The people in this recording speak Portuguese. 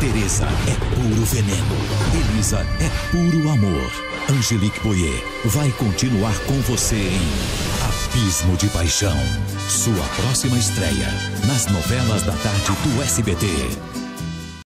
Teresa é puro veneno. Elisa é puro amor. Angelique Boyer vai continuar com você em Abismo de Paixão. Sua próxima estreia nas novelas da tarde do SBT.